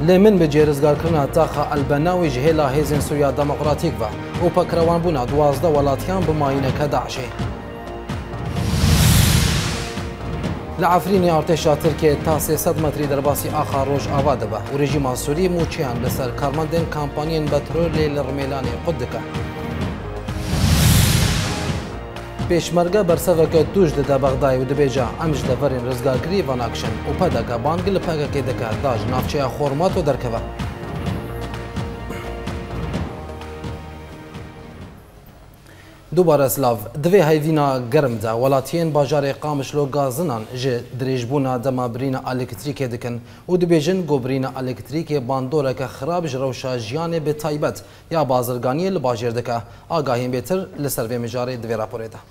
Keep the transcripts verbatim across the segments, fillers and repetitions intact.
لمن به جێرزگارکردنا تاخە ئەلبەناوی ji hêla hêzên Sûriya Demokratîk ve û pekrewanbûna duwazdeh welatiyan bi mayîneke Daişê. Li Efrînê artêşa Tirkiye ta sê sed metrî derbasî axa Rojava dibe û rejîma Sûrî mûçiyan li ser karmendên kampanyên petrolê li Rmêlanê xwe dike. Pêşmerge berseveke tûj dide Bexdayê û dibêje em ji deverên rizgarkirî venakişin û pedeke bangî li pekekê dike da ji navçeya Xormato derkeve. Dubare silav, divê heyvîna germ de welatiyên bajarê Qamişlo gazinan ji dirêjbûna dema birîna elektrîkê dikin û dibêjin gobirîna elektrîkê bandoreke xirab ji rewşa jiyanê bi taybet ya bazirganiyê li bajêr dike. Agahiyên bêtir li ser vê mijarê di vê raporê de.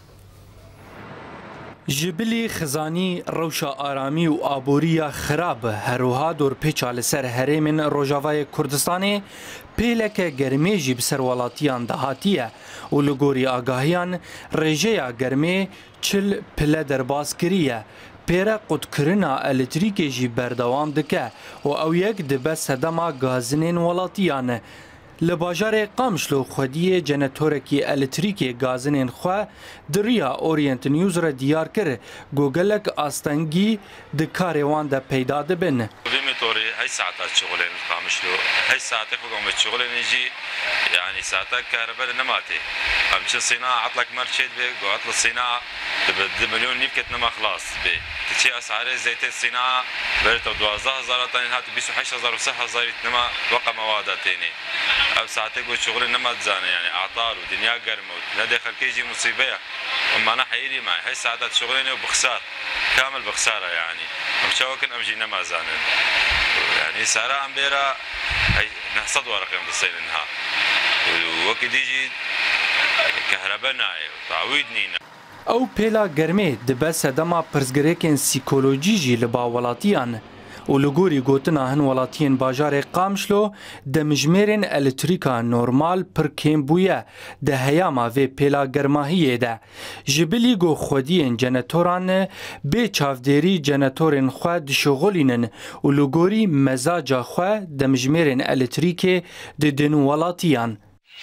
Ji bilî xizanî rewşa aramî û aboriya xirab herûha dorpêça li ser herêmên Rojavayê Kurdistanê pêleke germê jî bi ser welatiyan dahatiye û li gorî agahiyan rêjeya germê çil pile derbas kiriye. Pêre qutkirina elektrîkê jî berdewam dike û ew yek dibe sedema gazinên welatiyan. Li bajarê Qamişlo xwediyê jenetorekî elektrîkê gazinên xwe di rêya Orient News re diyar kir got gelek astengî di karê wan de peyda dibin. Vê motorê hey saetat şixulên li Qamişlo, hey saetê xwe me şixulên jî yani saeta kerebe li nematê. Em çi sîna etlek mer çê dibe got etli sîna di milyon nîv ket nema xilas bê. Çi esarê zeytê sîna berî duwazdeh hezar tanî hat bîst û heşt hezar û seh hezarî nema weqa mewada tênê. Ev saetê got şixulê nema dizane yani atar û dinya germ û nedê xelkê jî musîbeya. Mana heyîrî me hey saetat şixulên û bixsar kamil bixsara yani. Em çawakin em jî nema zanin. Yani sara em bêra hey neh sed werqê em disênin ha. Wekî dîjî kehrebe nayê tawîd nîne. Ew pêla germê dibe sedema pirsgirêkên psîkolojî jî li ba welatiyan û li gorî gotina hin welatiyên bajarê Qamişlo demijmêrên elektrîka normal pir kêm bûye di heyama vê pêla germahiyê de. Ji bilî got xwediyên jenetoran bê çavdêrî jenetorên xwe dişixulînin û li gorî mezaca xwe demijmêrên elektrîkê didin welatiyan.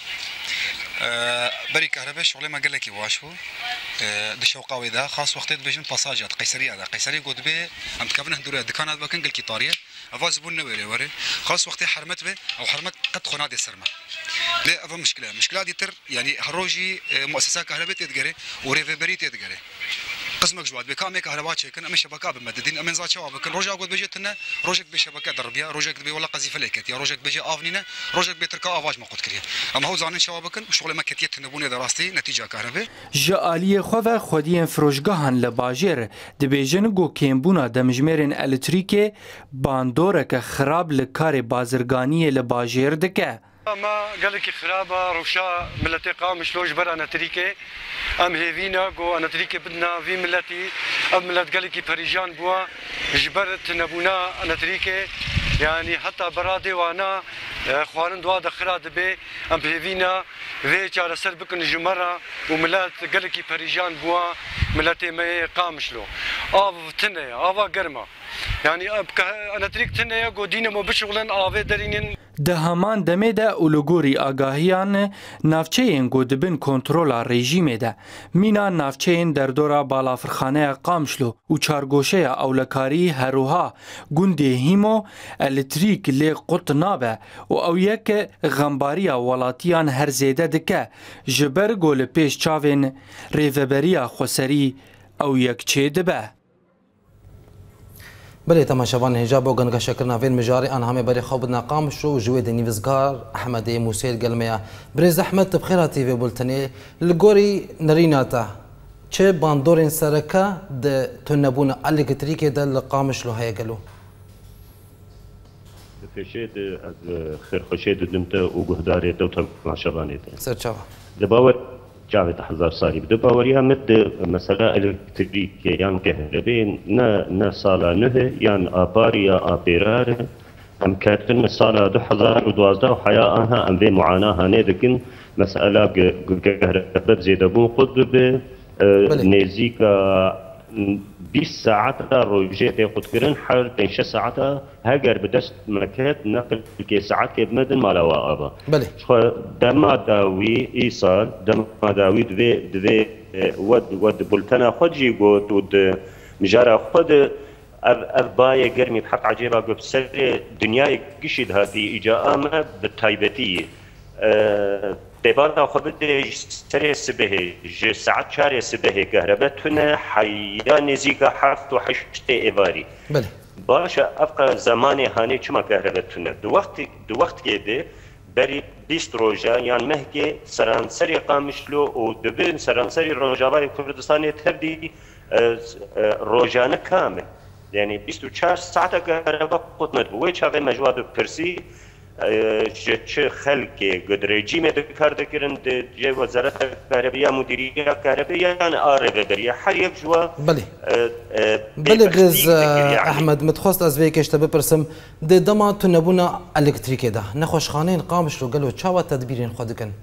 بري كهرباء شغله ما قال لك واش هو د شوقاوي ده خاص وقت بيجن باساجات قيصريه ده قيصريه قد به ام تكبنا هندوره دكانات بكن قال كي طاريه افاز بون وري وري خاص وقت حرمت به او حرمت قد خنادي سرما لا افا مشكله مشكله دي تر يعني هروجي مؤسسات كهرباء تدقري وريفبري تدقري قسمك جواد بكامي كهرباء شكن ام شبكه بمددين ام نزات شباب كن روجا قد بيجتنا روجك بشبكه دربيه روجك بي ولا قذيفه لكت يا روجك بيجي افنينا روجك بتركا افاج ما قد كريه اما هو زانن شبابكن شغل ما كتيت نبوني دراستي نتيجه كهرباء ji aliyê xwe ve xwediyên firojgehan li bajêr dibêjin got kêmbûna demijmêrên elektrîkê bandoreke xirab li karê bazirganiyê li bajêr dike. ما قالك خرابه روشا ملتي قامشلو جبر انا تريكي ام هيفينا جو انا تريكي بدنا في ملتي ام ملت قالك بريجان بوا جبرت نبونا انا تريكي يعني حتى برادي وانا خوانن دوا دخرا دبي ام هيفينا في على سربكن جمره وملات قالك بريجان بوا ملتي ما قامشلو اف تنيا افا قرمه يعني انا تريك تنيا جو دينامو بشغلن افي درينين Di heman demê de û li gorî agahiyan navçeyên got dibin kontrola rejîmê de. Mîna navçeyên derdora balafirxaneya Qamişlo û çargoşeya ewlekarî herûha gundê Hîmo elektrîk lê qut nabe û ew yek xembariya welatiyan her zêde dike ji ber got li pêş çavên rêveberiya xweserî ew yek çê dibe. بله تماشاوان هجاب و گنگا شکرنا وین مجاری آن همه بری خواب بدنا قامشو و جوید نیوزگار احمد موسید گلمیا بریز احمد تبخیرا تیوی بولتنی لگوری نریناتا چه باندورین سرکا ده تنبون الکتریکی ده لقامشلو هیا گلو فشید از خیرخوشید دمتا و گهداریت و تماشاوانیت سرچاوا دباور جاوید هزار سالی بده باوری همت مثلا الکتریک یان کهربی نه نه سالا نه یان آبار یا آبرار هم کاتن مثلا دو هزار و دوازده و حیا آنها ام به معاناه ندکن مسئله کهربا زیده بون خود به نزیکا بیست ساعت روجه تاخد كرن حال بين شش ساعات هاجر بدست مكات نقل كي ساعات كي بمدن مالوا أبا. بله. خو دما داوي إيصال دما داوي دوي دوي ود ود بولتنا خد جيجوت ود مجارا خد أرباية جرمي بحق عجيبة بسر دنيا قشيد هذه إجاء ما بالتايبتية. تبارا خبرت سر سبه ج ساعت شهر سبه كهربتنا حيا نزيك حفت وحشت إباري. بله. باشا أبقى زماني هاني كما كهربتنا دو وقت دو وقت كده بري بیست روجا يعني مهكي سرانسري قامشلو ودبن سرانسري روجاوي كردستان تبدي روجانه كامل يعني بیست و چهار ساعت كهرباء قطنت ويش هذا مجواد برسي چه خلقی قد رژیم دکار دکرن جه وزارت کهربیه مدیریه کهربیه یعنی آره بریه هر یک جوا بله بله برز احمد متخواست از وی کشته بپرسم ده دما تو نبونا الکتریکی ده نخوشخانه قامش رو گلو چاوه تدبیرین خود کن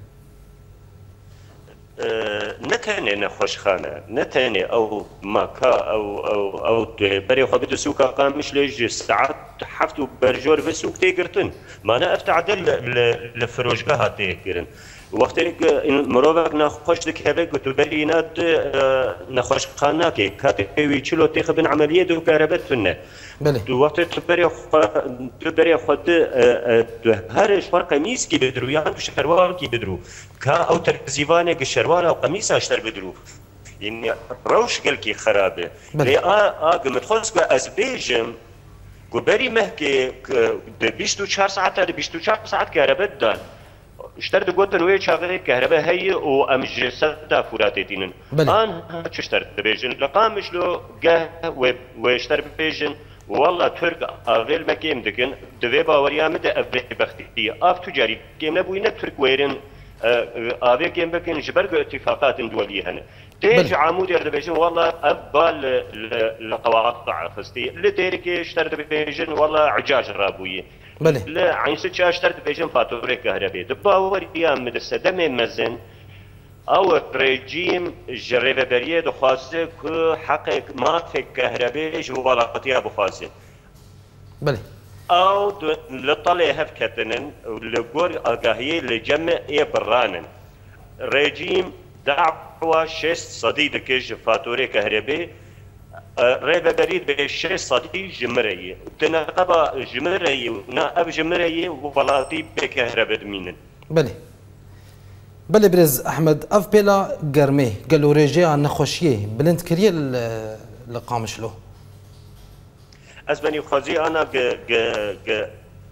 نتاني نخوشخانه نتاني او ماكا او او او بري خبيت سوكا قامش ليج ساعات حفتو برجور في سوق تيقرتن ما انا افتعدل لفروجها تيقرن وقت مروفك نخوش دك هبك وتبري ناد نخوشخانه كي كاتوي تشلو تيخبن عمليه دو كهربتنا بله وقت تبري تبري خد هر شوار قميص كي بدرو يعني شروال كي بدرو كا او ترزيفانه كشروال او قميص اشتر بدرو يعني روش كي خرابه لي ا ا متخصص ازبيجم قبري مهكي بيشتو چهار ساعات بيشتو چهار ساعات كهرباء دان اشترت قوتن ويا شغله كهرباء هي وامج سدا فورات دينن ان اشترت بيجن لقامش له جه واشترت بيجن والله ترك اول مكيم دكن دوي باوريا مد افري بختي اف تجاري كيم نبوينا ترك ويرن افي كيم بكن جبر اتفاقات دوليه هنا تيج عمود يرد والله ابال لقواطع خستي لديرك اشترت بيجن والله عجاج رابويه بله لا عين ست اشترت بيجن فاتوره كهرباء دباوريا مد سدم مزن او رژیم جریبه بریه دخواسته که حق ما في كهرباء جوالاتيا بخواسته بله او لطلع هف كتنن لقول اقاهيه لجمع برانن رژیم دعوه شست صديد كيج فاتوره كهرباء ريبه بريد بشست صديد جمريه تنقبه جمريه نا اب جمريه وولاتي بكهرباء مينن بله بله برز احمد اف بلا گرمه گلو رجع نخوشیه بلند کریه لقامش له از بني خوازي انا ج ج ج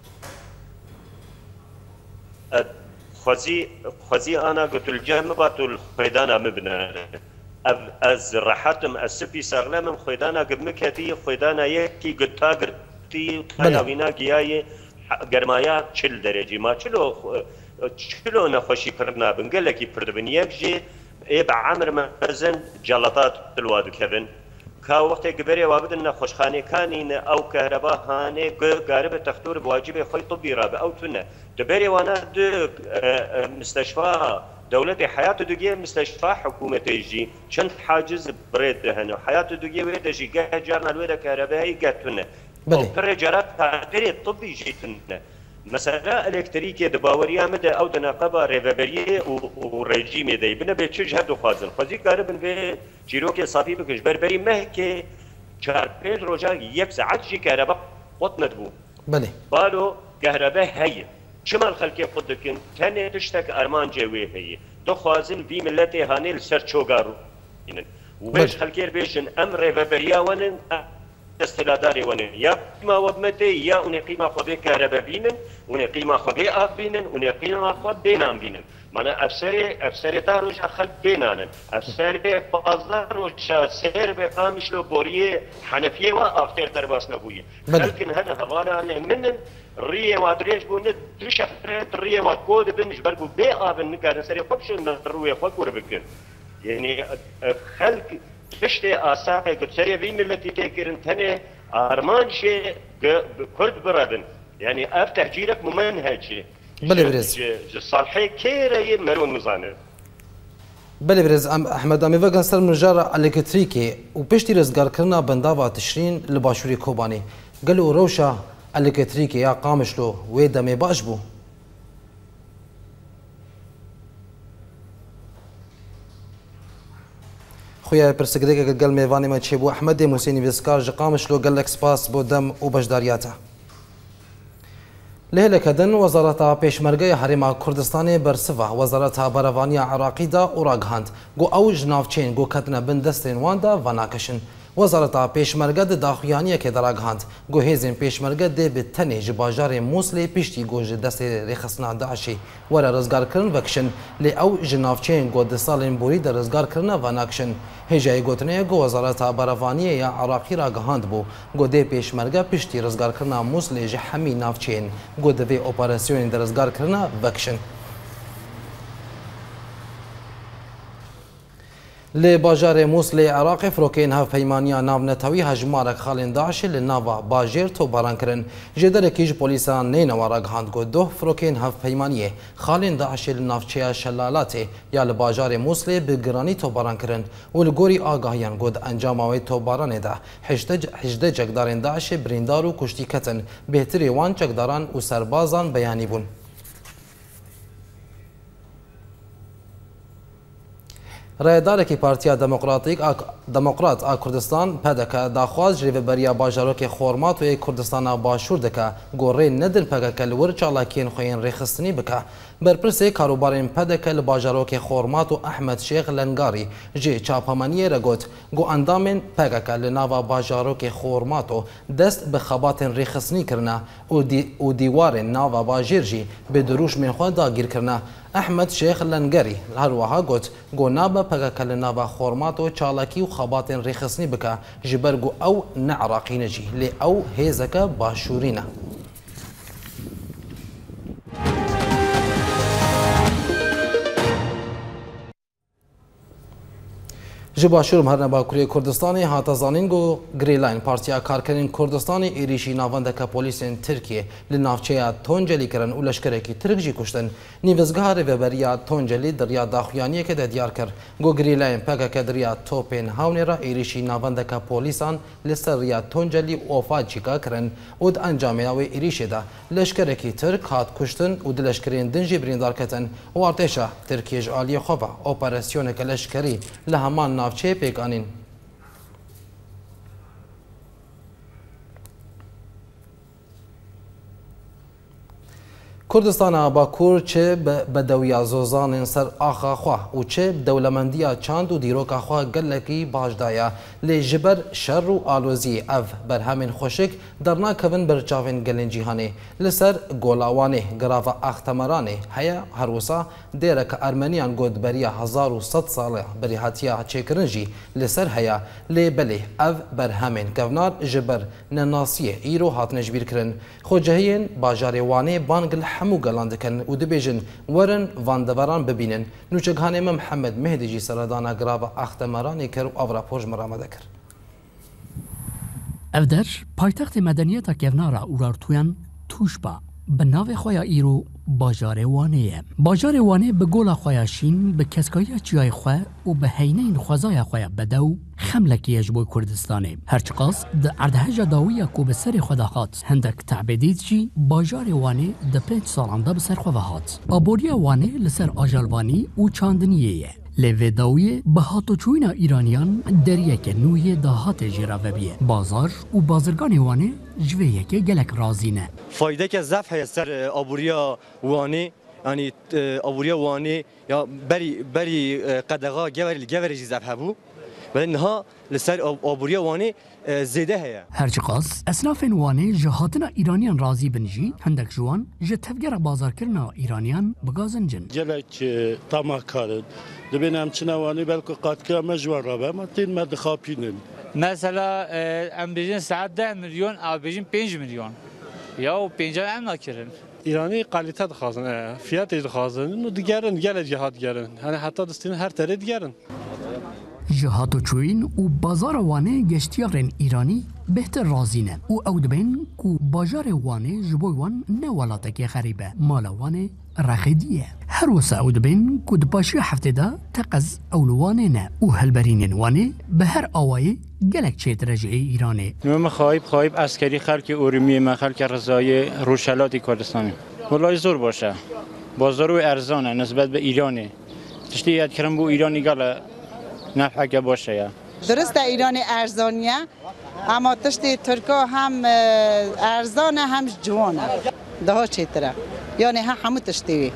خوازي خوازي انا قلت الجهم باتو الخيدانا مبنى از راحتم السبي سغلم خيدانا قبمكتي خيدانا يكي قطاقرتي تايوينا جياي گرمايا چل درجه ما چلو چلو نخوشی کردن بنگله کی پردبن یکجی ای بعمر مزن جلطات الوادو کبن کا وقت گبری وابد نخوشخانه کانین او كهرباء هانه قارب تختور بواجب خوي طبي رابع او تنه دبري وانا دو مستشفى دولة حياة دوجيه مستشفى حكومة يجي شنت حاجز بريد هنا حياة دوجيه ويدا جي جا جارنا الويدا كهربائي جاتنا بله بره جرات بريد طبي جيتنا مثلا الكتريكي دباوريا مدى او دناقبه ريفابريه وريجيمي دي بنا بيتشج هدو خازن خزي قاربن في جيروكي صافي بكش بربري مهكي چار پنج روجا یک ساعت جي كهرباء قطنت بو بله بالو كهرباء هي شمال خلقي قدكن تاني تشتك ارمان جوي هي دو خازن في ملتي هاني لسر چوغارو ويش خلقي بيشن ام ريفابريا ونن استلاداري ونن يا ما وبمتي يا وني قيمه خو كهرباء بينن وني قيمه خو اف بينن وني قيمه خو بينام بينن معناها افسري افسري تاروش خلق بينان افسري بازار وش سير بقامش لو بوريه حنفيه وافتر درباس نبويه لكن هذا هوانا من ريه وادريش بون تشفرت ريه وكود بنج برغو بي ابن نكار سري قبش الرويه فكور بكن يعني خلق تشتي اساقي كتسري في ملتي تكرن ثاني ارمان شيء كرد برادن يعني اف تهجيرك ممنهج بله برز صالحي كيري مرون مزانه بله برز احمد امی وگن سر منجار الکتریکی و پشتی رزگار کرنا بنداوا تشرین لباشوری کوبانی گلو روشا الکتریکی یا قامشلو و دمی باش بو خویا پرسگریک گل میوانی ما چه بو احمد موسینی وسکار ج قامشلو گل اکسپاس بو دم و بشداریاته لهلكدن وزارة پێشمەرگەی هەرێما کوردستانی بەرسڤە وەزارەتە بەرەڤانیە عێراقیدا ئوراگەهاند گۆ ئەو ژناوچێن گۆ کەتنە بن دەستێن واندا ڤەناکەشن وەزارەتە پێشمەرگە دە داخوایانیەکێ دەراگەهاند گۆ هێزên پێشمەرگە دێ بێ تەنێ ji bajarê Mosulê piştî got ji destê rêxistina Daişê were rizgarkirin vekişin lê ew ji navçeyên got di salên borî de rizgarkirina venakişin hêjayê gotinê got wezareta berevaniyê ya Iraqî ra gihand bû got dê pêşmerge piştî rizgarkirina Mosulê ji hemî navçeyên got di vê operasyonên de rizgarkirina vekişin لی باجار موسل عراق فروکین هفپیمانیا ناونتاوی هجمارک خالین داعش لناوا باجر تو باران کرن جدر کیج پلیسان نین وارگ هاند گو دو فروکین هفپیمانیه خالین داعش لنافچه شلالات یا لباجار موسل بگرانی تو باران کرن و لگوری آگاهیان گود انجام آوی تو باران ده هجده جگدارین داعش بریندار و کشتی کتن بهتری وان جگداران و سربازان بیانی بون رایدارێکی پارتیا دموکراتیک دموکرات آ کوردستان پدکه داخواز جریوه بریا باجاروک خورمات و کوردستان باشور دکه گوره ندن پگکه لور چالاکین خوین ریخستنی بکه برپرسه کاروبارین پدکه لباجاروک خورمات و احمد شیخ لنگاری جی چاپمانی رگوت گو اندامین پگکه لناوا باجاروک خورماتو دست به خباتین ریخستنی کرنه و, دی و دیوارین ناوا باجیر جی به دروش من خود داگیر کرنه احمد شیخ لنگری هروها گوت گو نابا پگکه لناوا خورماتو چالاکی و خباتین ریخستنی بکه جبرگو او نعراقی نجی لی او هیزکه باشورینه جباشور مهرنا باکوری کردستانی هات زانین گو گریلاین پارتیا کارکرین کردستانی ایریشی ناوندک پلیسین ترکیه لنافچه تونجلی کرن و لشکرکی ترک جی کشتن نیوزگاه ریوبریا تونجلی دریا داخویانی که دیار کر گو گریلاین پگه که دریا توپین هاونی را ایریشی ناوندک پلیسان لسر ریا تونجلی اوفاد چیکا کرن و د انجامی ناوی ایریشی دا لشکرکی ترک هات کشتن و د لشکرین دنجی بریندار کتن و ارتشا ترکیج آلی خوبا اپراسیون که لشکری لهمان چه پیکانین کردستان باکور چه بدویا زوزان سر آخا خواه و چه دولمندیا چاند و دیروکا خواه گلکی باجدایا لی جبر شر و آلوزی اف بر همین خوشک درنا کون بر چاوین گلین جیهانه لسر گولاوانه گراف اختمرانه هیا هروسا دیرک ارمنیان گود بریا هزار و ست ساله بری حتیا چکرنجی لسر هیا لی بله اف بر همین کونار جبر نناسیه ایرو هات نجبیر کرن خوجهین باجار وانه بانگل همو گلان دکن و دبیجن ورن واندوران ببینن نوچگهانه محمد مهدی جی سردانا گراو اختمرانی کر و آورا پوش مرامده کر افدر پایتخت مدنیت کفنارا اورارتویان توش با به ناو خویا ایرو باجار وانه باجار وانه به گولا خویا شین به کسکایی چیای خواه و به هینین خوزای خویا بدو خملکی اجبوی کردستانه هرچقاس ده اردهجا داویه کو به سر خدا هات هندک تعبیدید جی باجار وانه ده پنج سالانده به سر خدا هات آبوریا وانه لسر آجالوانی و چاندنیه لیوه داویه به هاتو چوینا ایرانیان دریه که نویه دهات جراوه بیه بازار و بازرگان وانه جویه که گلک رازینه فایده که زف هست سر آبوریا وانه یعنی آبوریا وانه یا بری بری قدغا گوری گوری زف هبو ولی نها لسر آبوریا وانه زیده هیا هرچقاس اسلاف وانه جهاتنا ایرانیان راضی بنجی هندک جوان جه تفگر بازار کرنا ایرانیان بگازن جن گلک تمام کارن دبینم چنوانی بلکه قاتکا مجوار رابه ما تین مد خاپینن مثلا ام بیجن ساعت ده میلیون او بیجن پنج میلیون یا پنج ام نکردن ایرانی قالیت خازن فیات خازن و دیگرن گل جهات گرن یعنی حتی دستین هر تره دیگرن جهات و چوین و بازار وانه گشتیارن ایرانی بهتر رازینه و او دبین کو بازار وانه جبوی وان نه ولاته که خریبه مال وانه راخدیه هر وسا او دبین که دپاشی هفته دا تقز اولوانه نه و هلبرین وانه به هر آوایی گلک چه درجه ایرانه. من خواهیم خواهیم عسکری خلک ارومیه من خلک رضای روشلاتی کردستانی. ولای زور باشه. بازار و ارزانه نسبت به ایرانه. تشتی یاد کردم بو ایرانی گله نفعه باشه یا. درسته ایران ارزانیه اما تشتی ترکا هم ارزانه هم جوانه. ده چه تره. یعنی ها همه تشتیوی.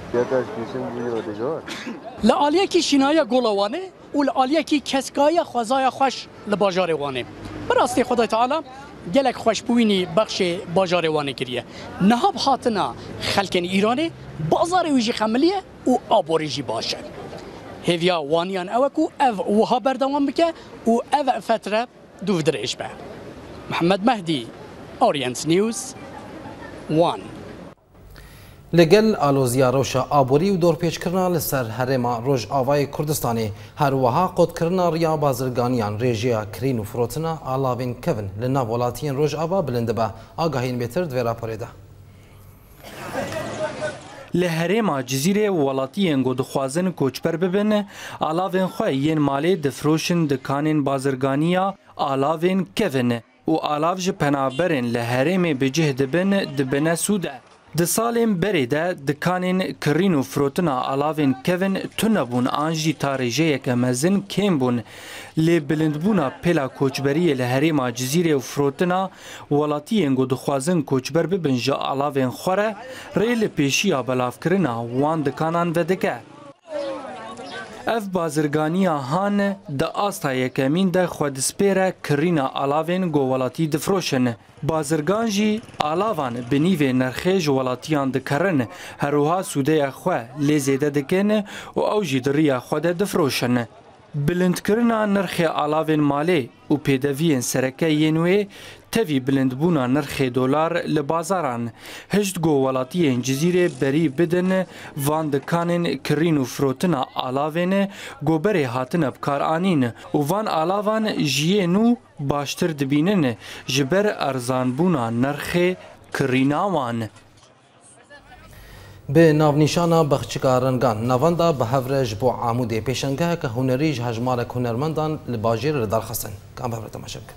لعالیه کی شنایه گلوانه و لعالیه کی کسکای خوازای خوش لباجار وانه. براستی خدای تعالی گلک خوش بوینی بخش باجار وانه کریه. نهاب حاتنا خلکن ایرانه بازار ویجی خملیه و آبوریجی باشه. هیویا وانیان اوکو او وها بردوام بکه و او فتره دو درش به. محمد مهدی اورینت نیوز وان. لگل آلوزیا روشا آبوری و دور پیچ کرنا لسر هرما روش آوای کردستانی هر وها قد کرنا ریا بازرگانیان ریجیا کرین و فروتنا آلاوین کون لنا ولاتین روش آوا بلنده با آگاهین بیتر دوی راپوریده. لهرما جزیره ولاتیان گود خوازن کوچبر ببن آلاوین خواه ین مالی دفروشن دکانین بازرگانیا آلاوین کون و آلاو جپنابرن لهرم بجه دبن دبن سوده. د سالم بری ده دکانین کرین و فروتنا آلاوین کون تنبون آنجی تاریجه که مزن کم بون لی بلندبونا پلا کوچبری لهرما جزیره و فروتنا ولاتیین گو دخوازن کوچبر ببن جا آلاوین خوره ریل پیشیا بلاف کرنا وان دکانان ودگه. اف بازرگانیا هان د آستا یکمین ده خودسپیره کرینا آلاوین گو ولاتی دفروشن. بازرگان جی آلاوان بنیوه نرخیج ولاتیان دکرن هروها سوده خواه لیزیده دکن و او جی دریا خود دفروشن. بلند کرنا نرخ آلاوین مالی و پیدوین سرکه ینوی تاوی بلند بونا نرخ دولار لبازاران هشت گو ولاتیین جزیره بری بدن وان دکانین کرین و فروتنا آلاوین گوبره هاتن بکار آنین و وان آلاوان جیینو باشتر دبینن جبر ارزان بونا نرخ کریناوان. به ناونیشانا بخچکارنگان نواندا به هفرج بو عمود پیشنگاه که هنریج هجمار هنرمندان لباجیر لدار خستن کام بهبر تماشا بکن.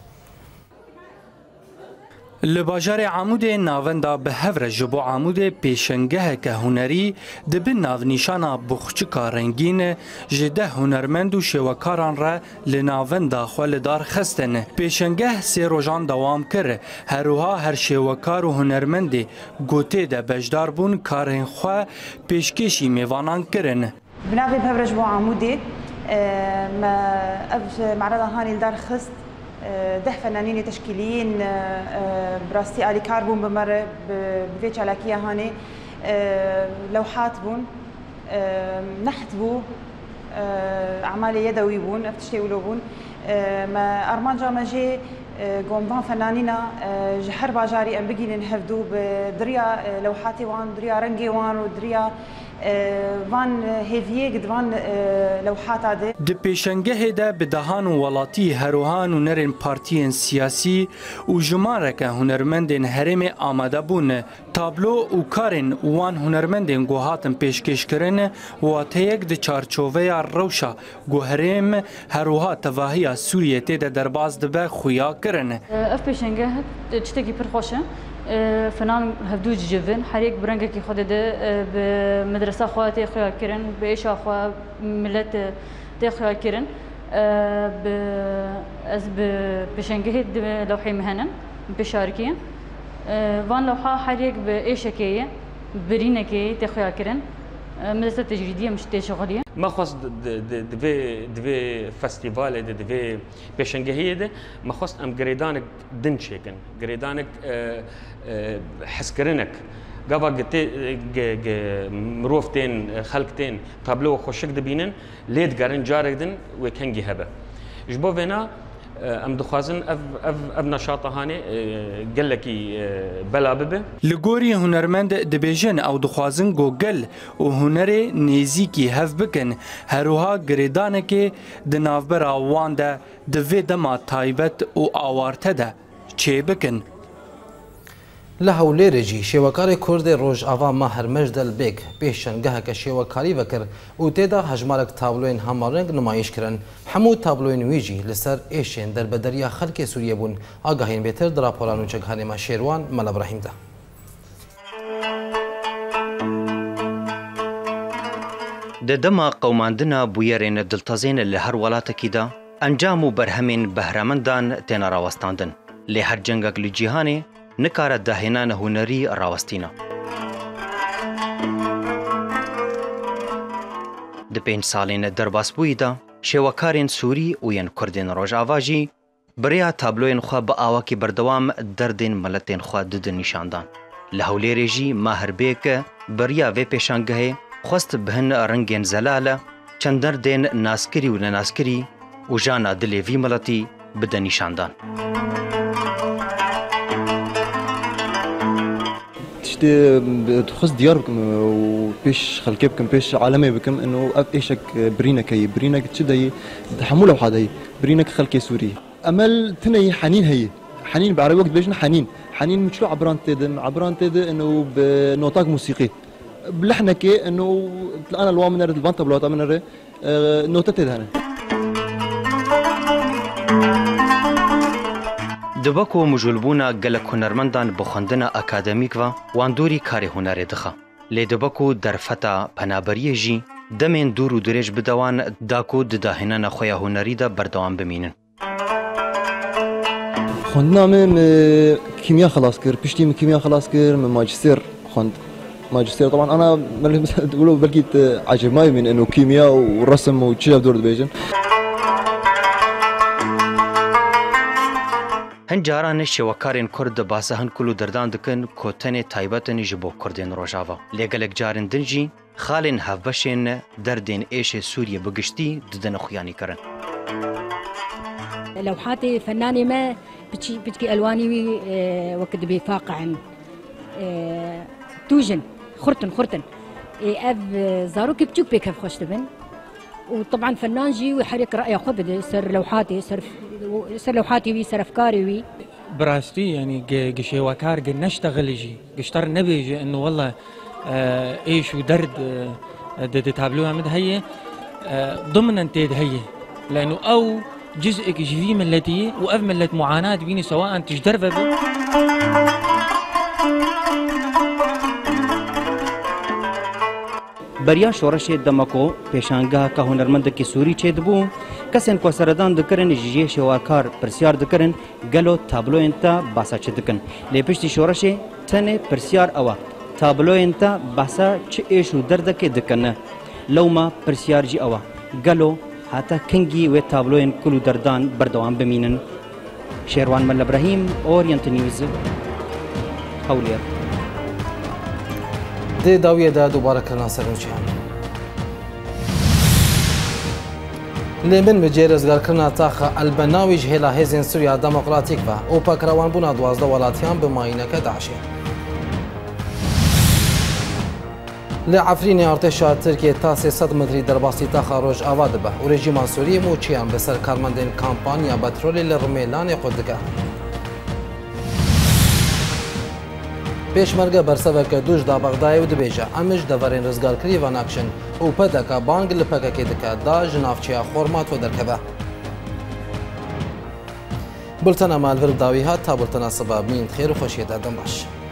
لباجار عمود ناوندا به هفرج بو عمود پیشنگاه که هنری دبن ناونیشانا بخچکارنگین جده هنرمند و شوکاران را لناوندا خوال دار خستن. پیشنگاه سی روزان دوام کر هروها هر شوکار و هنرمندی گوته ده بجدار بون کارن خواه پیشکشی میوانان کرن. بناوی به هفرج بو عمودی ما ابج معرض هاني لدار خست ده فنانين تشكيليين براستي آلي كاربون بمر بفيتش علاكية هاني لوحات بون نحت بو أعمال يدوي بون أفتشتي ولو بون ما أرمان جامجي قوم فنانينا جحر باجاري أم بقين نهفدو بدريا لوحاتي وان دريا رنجي وان ودريا وان هیویه گدوان لوحات عده. د پیشنگه ده بدهان ولاتی هروهان و نرین پارتیین سیاسی و جماره که هنرمندین هرم آماده بون تابلو و کارین وان هنرمندین گوهاتن پیشکش کرن و تیک د چارچوبه روشا گوهرم هروها تواهی سوریه تیده درباز دبه خویا کرن. اف پیشنگه چتکی پرخوشه. فنان هفدوج جوین حریک برنگه کی خود ده به مدرسه خواهی خواهی کرن به ایش خواهی ملت ده خواهی کرن به از به بشنگه لوحی مهنن بشارکیم وان لوحه حریک به ایش کیه برینه کی ده خواهی کرن مدرسه تجریدیه مش تشغیلیه. ما خواست دوی دوی فستیوال ده دوی بشنگهیه ده ما خواست ام گریدانک دن شکن گریدانک حسکرنک قبا قت مروفتين خلقتين تابلو خوشك دبينن ليد قارن جارك دن وكنجي هبه جبو فينا ام دخوازن اف اف اف نشاط هاني قال لك بلا ببه لغوري هنرمند دبيجن او دخوازن جوجل و هنري نيزيكي هف بكن هروها غريدانكي دنافبرا واندا دفي دما تايبت و اوارته ده چه بكن لهولێرێژی شێوەکاری کوردی ڕۆژئاوا ماهر مەژدەل بێک پێشەنگەهەکە شێوەکاری بەکرد و تێدا هەژمارێک تابلۆین هەماڕنگ نمایشکردن هەموو تابلۆین ویژی لەسەر ئێشێن دەربەدەریا خەڵکی سووریە بوون ئاگاهین بێتر دراپۆران و چەکهانێمە شێروان مەلە ئیبراهیمدا. دەدەما قەوماندنە بویەرێنە دڵتەزێنە لە هەر وڵاتێکیدا ئەنجام و بەرهەمێن بەهرەمەندان تێنە ڕاوەستاندن لێ هەر جەنگێک لە جیهانێ نکارە داهێنانە هونەری ڕاوەستینە. di pênc salên derbasbûyî da şêwekarên Sûrî û yên Kurdên Rojava jî biriya tabloyên xwe bi awakî berdewam derdên miletên xwe didin nîşandan. Li Hewlêrê jî Mahir Bêk biriya vê pêşangehê xwest bihin rengên zelale çend derdên naskirî û nenaskirî û jana dilê vî miletî bide nîşandan. خص ديار بكم وبيش خلقي بكم بيش عالمي بكم انه ايشك برينك هي برينك تشدي تحمله وحده هي برينك خلقي سوري امل تني حنين هي حنين بعربي وقت بيجنا حنين حنين مشلو عبران تيدن عبران تيد انه بنوتاك موسيقي بلحنك انه انا الوام من البانتا بلوتا من نوتات هنا دبک و مجولبونا گلک هنرمندان بخوندنا اکادمیک و واندوری کاری هنری دخه. لی دبک و درفتا پنابریه جی دمین دور و درج بدوان داکو دداهنان خویا هنری دا بردوان بمینن. خوندنا من کیمیا خلاص کر، پشتی من کیمیا خلاص کر، من ماجستير خوند. ماجستير طبعا انا تقولوا بلقيت عجب ماي من انه كيمياء ورسم وتشيل دور دبيجن. هنجاران شێوەکارên Kurd basە hin kul û derdan dikin ku tenê taybetin ji bo Kurdên Rojava. Lêgelek carên din jî xalên hevbeşên derdên êşê Sûriye bi giştî didin xuyanîkirin. لوحاتي فناني ما بتجي بتجي الواني وقت بفاقع توجن خرطن خرطن اف زاروكي بتشوك بكيف خوش تبن وطبعا فنان جي ويحرك رأيه خبد سر لوحاتي سر سر لوحاتي وي سر افكاري وي براستي يعني قشيوكار قد نشتغل جي قشتر نبي انه والله آه ايش ودرد آه دي تابلوها مد هي آه ضمنا تيد هي لانه او جزء جي ملتي واف ملت معاناه بيني سواء تجدرفه بریا شورش دمکو پیشانگاه که هنرمند کی سوری چید بو کسن کو سردان دکرن جیه شواکار پرسیار دکرن گلو تابلو انتا باسا چ دکن لپشتی شورش تنه پرسیار اوا تابلو انتا باسا چ ایشو درد کی دکن لوما پرسیار جی اوا گلو حتا کنگی و تابلو ان کلو دردان بردوام بمینن شیروان مل ابراهیم اورینت نیوز هولیر دي داوية دا دوباره كنا سرنوچيان لمن مجيرز غاركنا تاخ البناوي جهلا هزين سوريا ديمقراطيك با او باكروان بونا دوازده ولاتيان بماينك داعشي لعفرين ارتشا تركيا تاسي صد متري درباسي تاخ روج اواد با وريجيما سوري موچيان بسر كارمندين كامبانيا بترول للرميلان قدكه پێشمەرگە بەرسەوەکە دوش دا بەغدایە و دەبێژە ئەمش دەڤەرێن ڕزگارکردی ڤاناکشن و پەدەکە بانگ لە پەکەکێ دکە دا ژ ناوچەیە خۆرما تۆ دەرکەبە. بولتەنە مالڤر داوی هات تا بولتەنە سبا بین خێر و خۆشیێدا دەم باش.